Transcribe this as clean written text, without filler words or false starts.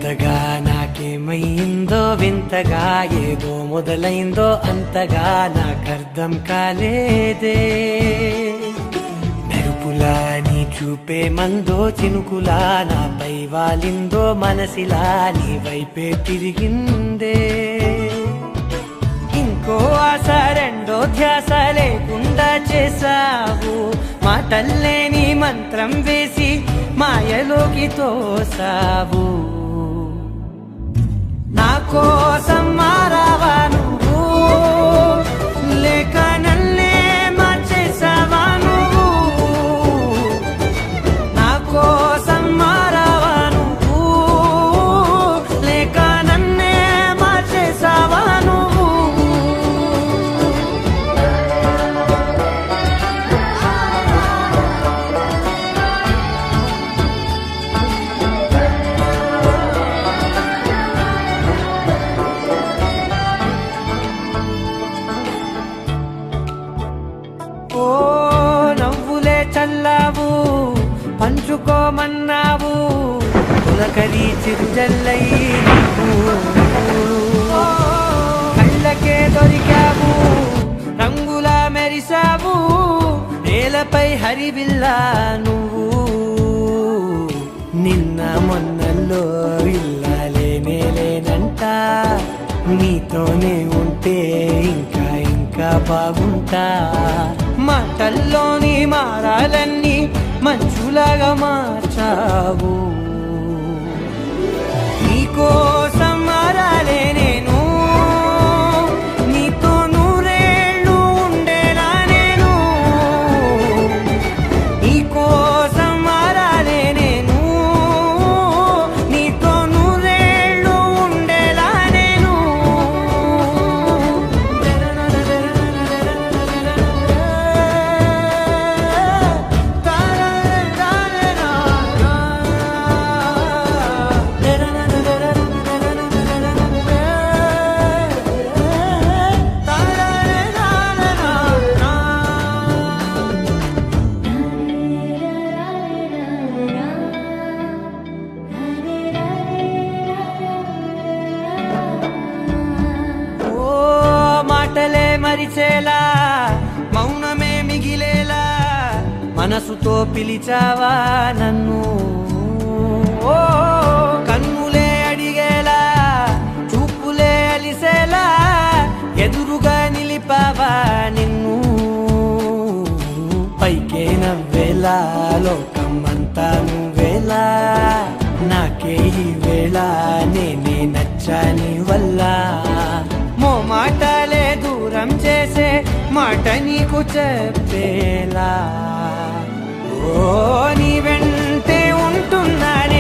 కొత్తగా నాకేమైందో వింతగా ఏదో మొదలైందో అంతగా నాకర్థం కాలేదే మెరుపులా నీ చూపే మందో చినుకులా నాపై వాలిందో మనసిలా నీ వైపే తిరిగిందే ఇంకో ఆశ రెండో ధ్యాస లేకుండా చేసావు మాటల్లే నీ మంత్రం వేసి మాయలోకి తోసావు నా కోసం మారావా నువ్వు లేక నన్నే మార్చేసావా నువ్వు నా కోసం మారావా నువ్వు లేక నన్నే మార్చేసావా నువ్వు ఓ నవ్వులే చల్లావు పంచుకోమన్నావు పులకరి చిరుజల్లై కళ్ళకే దొరికావు రంగులా మెరిసావు నేలపై హరివిల్లా నువ్వు నిన్న మొన్నల్లో ఇల్లాలేనే లేనంట నీతోనే ఉంటే ఇంకా ఇంకా బాగుంటా మాటల్లోని మారాలన్నీ మంచులాగా మార్చావు నీకోసం మారాలే నేను నీతో నూరేళ్ళు ఉండేలా నేను నీకోసం మారాలే నేను నీతో నూరేళ్ళు ఉండేలా నేను మాటలే మరిచేలా మౌనమే మిగిలేలా మనసుతో పిలిచావా నన్ను ఓ కన్నులే అడిగేలా చూపులే అలిసేలా ఎదురుగా నిలిపావా నిన్ను పైకే నవ్వేలా లోకమంతా నువ్వేలా నాకే ఈ వేళ నేనే నచ్చాని వల్ల మాటలే దూరం చేసే మాట నీకు చెప్పేలా ఓ నీ వెంటే ఉంటున్నా